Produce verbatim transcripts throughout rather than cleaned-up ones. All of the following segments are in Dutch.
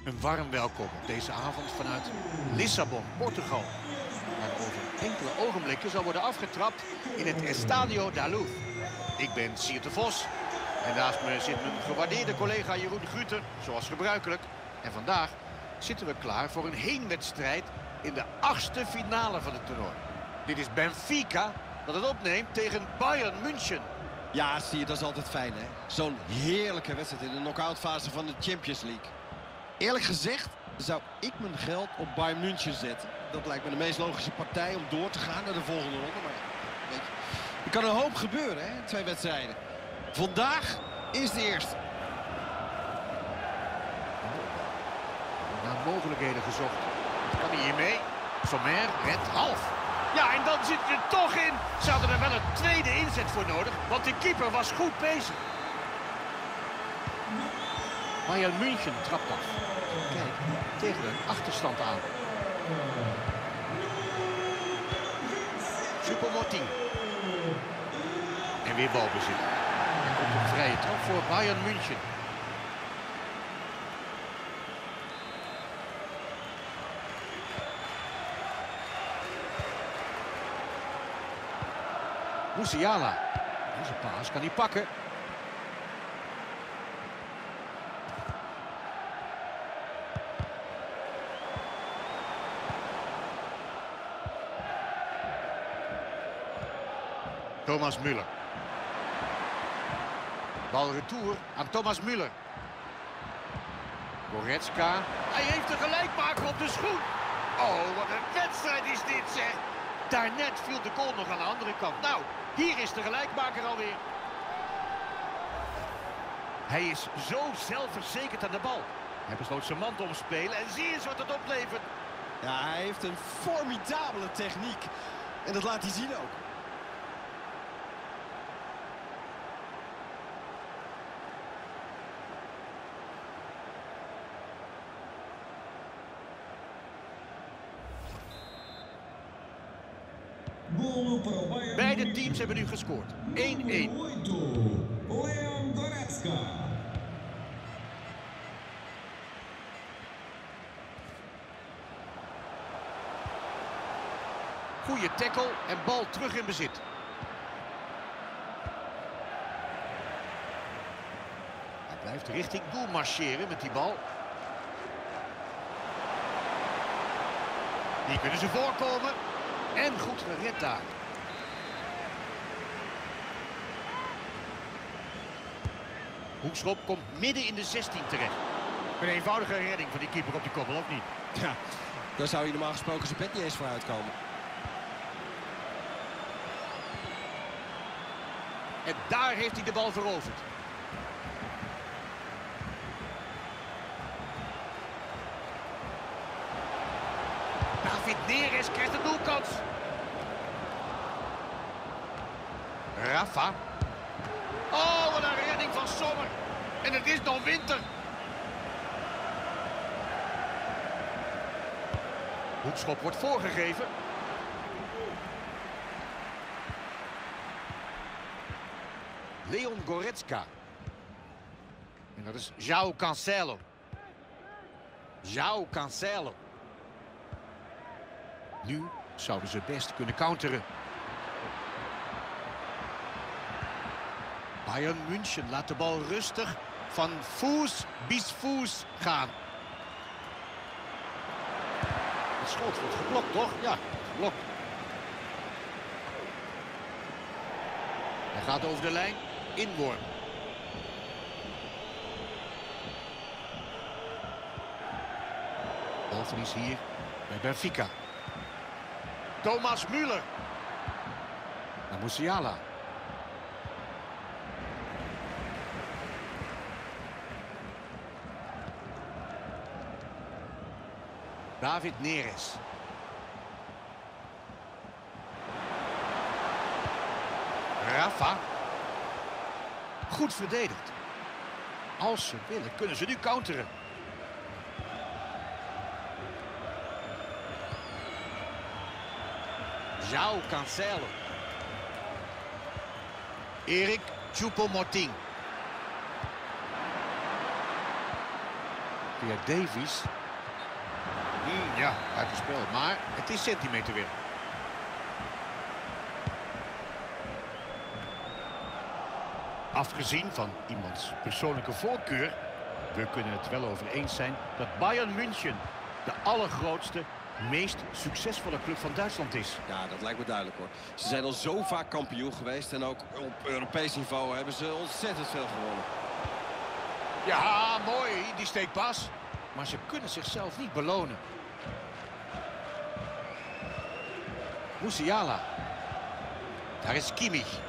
Een warm welkom op deze avond vanuit Lissabon, Portugal. En over enkele ogenblikken zal worden afgetrapt in het Estadio da Luz. Ik ben Siert de Vos en naast me zit mijn gewaardeerde collega Jeroen Gruter, zoals gebruikelijk. En vandaag zitten we klaar voor een heenwedstrijd in de achtste finale van het toernooi. Dit is Benfica dat het opneemt tegen Bayern München. Ja, zie je, dat is altijd fijn, hè? Zo'n heerlijke wedstrijd in de knock-outfase van de Champions League. Eerlijk gezegd zou ik mijn geld op Bayern München zetten. Dat lijkt me de meest logische partij om door te gaan naar de volgende ronde. Maar ja, weet je, er kan een hoop gebeuren, hè? Twee wedstrijden. Vandaag is de eerste. Naar mogelijkheden gezocht. Kan hij hiermee? Sommer redt half. Ja, en dan zit hij er toch in. Ze hadden er wel een tweede inzet voor nodig, want de keeper was goed bezig. Bayern München trapt af. Kijk, tegen een achterstand aan. Choupo-Moting. En weer balbezit. Er komt een vrije trap voor Bayern München. Musiala. Deze paas kan hij pakken. Thomas Müller. Bal retour aan Thomas Müller. Goretzka. Hij heeft de gelijkmaker op de schoen. Oh, wat een wedstrijd is dit, zeg. Daarnet viel de goal nog aan de andere kant. Nou, hier is de gelijkmaker alweer. Hij is zo zelfverzekerd aan de bal. Hij besloot zijn man te omspelen en zie eens wat het oplevert. Ja, hij heeft een formidabele techniek. En dat laat hij zien ook. Beide teams hebben nu gescoord. één-één. Leon Goretzka. Goeie tackle en bal terug in bezit. Hij blijft richting doel marcheren met die bal. Die kunnen ze voorkomen. En goed gered daar. Hoekschop komt midden in de zestien terecht. Een eenvoudige redding van die keeper op die koppel, ook niet. Ja, daar zou je normaal gesproken zijn pet niet eens voor uitkomen. En daar heeft hij de bal veroverd. David Neres krijgt een doelkans. Rafa. Oh, wat een redding van Sommer. En het is nog winter. Hoekschop wordt voorgegeven. Leon Goretzka. En dat is João Cancelo. João Cancelo. Nu zouden ze best kunnen counteren. Bayern München laat de bal rustig van voet bis voet gaan. Het schot wordt geblokt, toch? Ja, geblokt. Hij gaat over de lijn. Inworm. Balverlies hier bij Benfica. Thomas Müller. Naar Musiala. David Neres. Rafa. Goed verdedigd. Als ze willen, kunnen ze nu counteren. João Cancelo. Erik Choupo-Moting. Via Davies. Hmm, ja, uitgespeeld. Maar het is centimeterwerk. Afgezien van iemands persoonlijke voorkeur, we kunnen het wel over eens zijn dat Bayern München de allergrootste, meest succesvolle club van Duitsland is. Ja, dat lijkt me duidelijk hoor. Ze zijn al zo vaak kampioen geweest en ook op Europees niveau hebben ze ontzettend veel gewonnen. Ja, mooi, die steekpas. Maar ze kunnen zichzelf niet belonen. Musiala. Daar is Kimmich.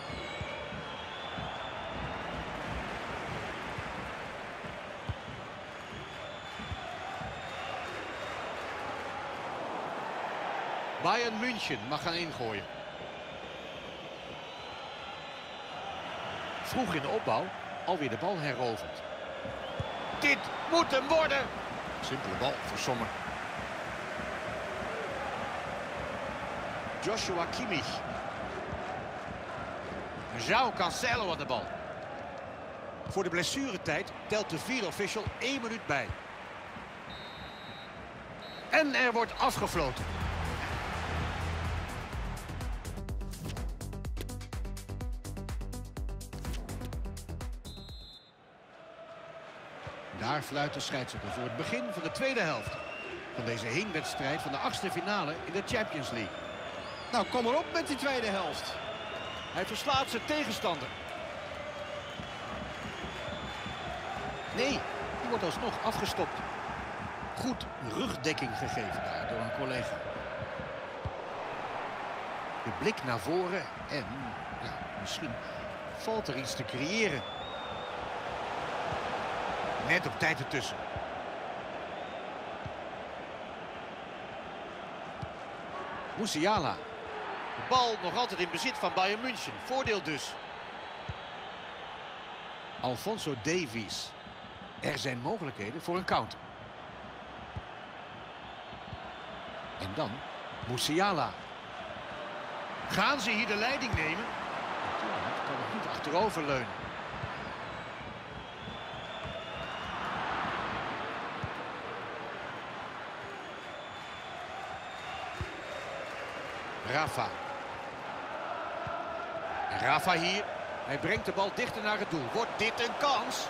Bayern München mag gaan ingooien. Vroeg in de opbouw alweer de bal heroverd. Dit moet hem worden. Simpele bal voor Sommer. Joshua Kimmich. João Cancelo aan de bal. Voor de blessuretijd telt de vierde official één minuut bij. En er wordt afgefloten. Daar fluit de scheidsrechter voor het begin van de tweede helft van deze heenwedstrijd van de achtste finale in de Champions League. Nou, kom erop met die tweede helft. Hij verslaat zijn tegenstander. Nee, die wordt alsnog afgestopt. Goed rugdekking gegeven daar door een collega. De blik naar voren en ja, misschien valt er iets te creëren. Net op tijd ertussen. Musiala. De bal nog altijd in bezit van Bayern München. Voordeel dus. Alphonso Davies. Er zijn mogelijkheden voor een counter. En dan Musiala. Gaan ze hier de leiding nemen? Natuurlijk, kan nog niet achteroverleunen. Rafa. En Rafa hier. Hij brengt de bal dichter naar het doel. Wordt dit een kans?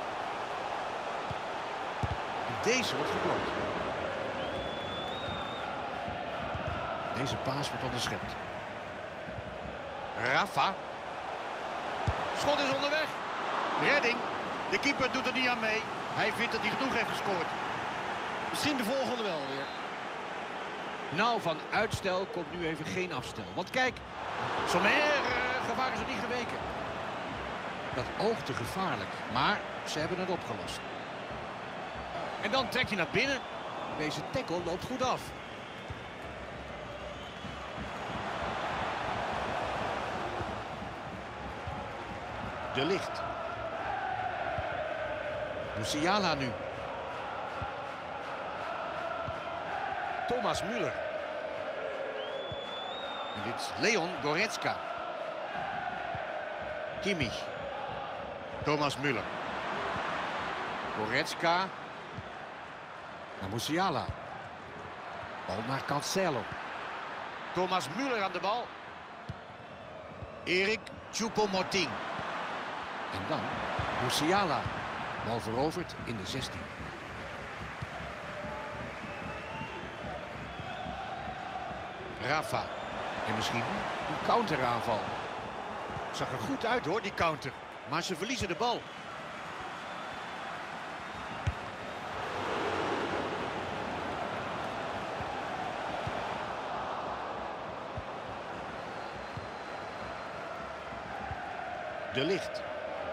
Deze wordt geblokt. Deze paas wordt onderschept. Rafa. Schot is onderweg. Redding. De keeper doet er niet aan mee. Hij vindt dat hij genoeg heeft gescoord. Misschien de volgende wel weer. Nou, van uitstel komt nu even geen afstel. Want kijk, Sommer, uh, gevaar is er niet geweken. Dat oogde gevaarlijk, maar ze hebben het opgelost. En dan trekt hij naar binnen. Deze tackle loopt goed af. De Ligt. Musiala nu. Thomas Müller. En dit is Leon Goretzka. Kimmich. Thomas Müller. Goretzka. Naar Musiala. Bal naar Cancelo. Thomas Müller aan de bal. Erik Choupo-Moting. En dan Musiala. Bal veroverd in de zestien. Rafa. En misschien een counteraanval. Het zag er goed uit hoor, die counter. Maar ze verliezen de bal. De Ligt.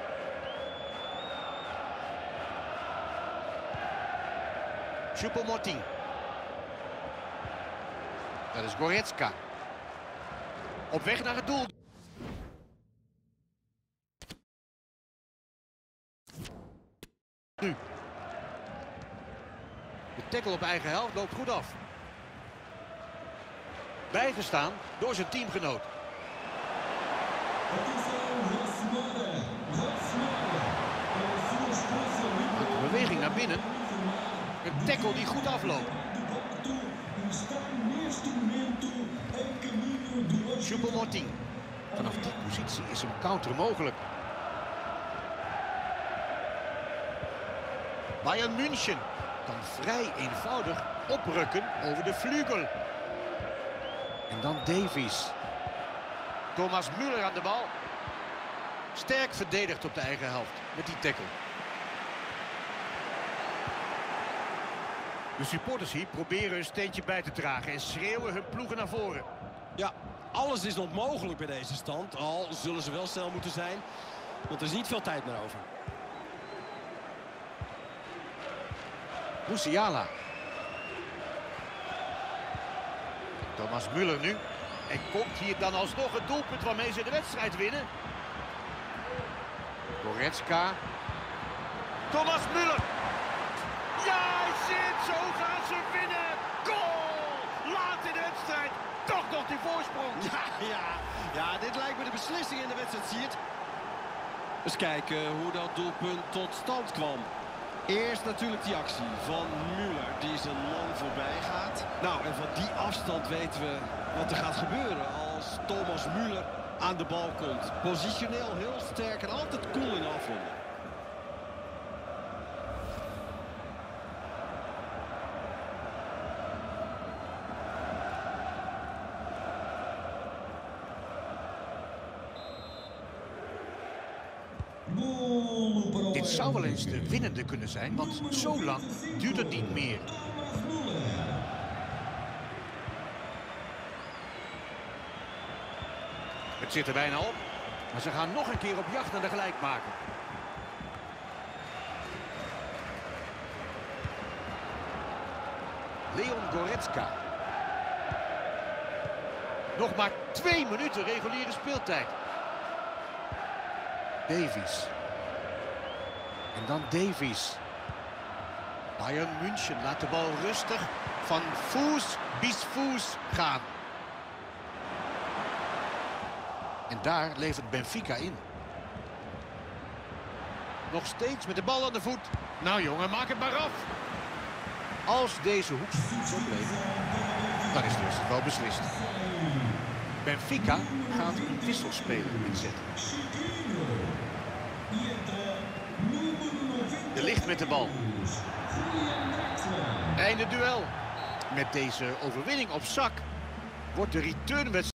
Choupo-Moting. Dat is Goretzka. Op weg naar het doel. Nu. De tackle op eigen helft loopt goed af. Bijgestaan door zijn teamgenoot. De beweging naar binnen. Een tackle die goed afloopt. Choupo-Moting. Vanaf die positie is een counter mogelijk. Bayern München kan vrij eenvoudig oprukken over de vleugel. En dan Davies. Thomas Müller aan de bal. Sterk verdedigd op de eigen helft met die tackle. De supporters hier proberen een steentje bij te dragen en schreeuwen hun ploegen naar voren. Ja, alles is nog mogelijk bij deze stand. Al zullen ze wel snel moeten zijn, want er is niet veel tijd meer over. Musiala. Thomas Müller nu. En komt hier dan alsnog het doelpunt waarmee ze de wedstrijd winnen. Goretzka. Thomas Müller. Ja, hij zit. Zo gaan ze winnen. Goal! Laat in de wedstrijd. Toch nog die voorsprong. Ja, ja, ja, dit lijkt me de beslissing in de wedstrijd, Siert. Eens kijken hoe dat doelpunt tot stand kwam. Eerst natuurlijk die actie van Müller die zijn man voorbij gaat. Nou, en van die afstand weten we wat er gaat gebeuren als Thomas Müller aan de bal komt. Positioneel heel sterk en altijd cool in de afronding. Dit zou wel eens de winnende kunnen zijn, want zo lang duurt het niet meer. Het zit er bijna op, maar ze gaan nog een keer op jacht naar de gelijkmaker. Leon Goretzka. Nog maar twee minuten reguliere speeltijd. Davies. En dan Davies. Bayern München laat de bal rustig van voet bis voet gaan. En daar levert Benfica in. Nog steeds met de bal aan de voet. Nou jongen, maak het maar af. Als deze hoek zo bleef, dan is dus wel beslist. Benfica gaat een wisselspeler inzetten. De Ligt met de bal. Einde duel. Met deze overwinning op zak wordt de returnwedstrijd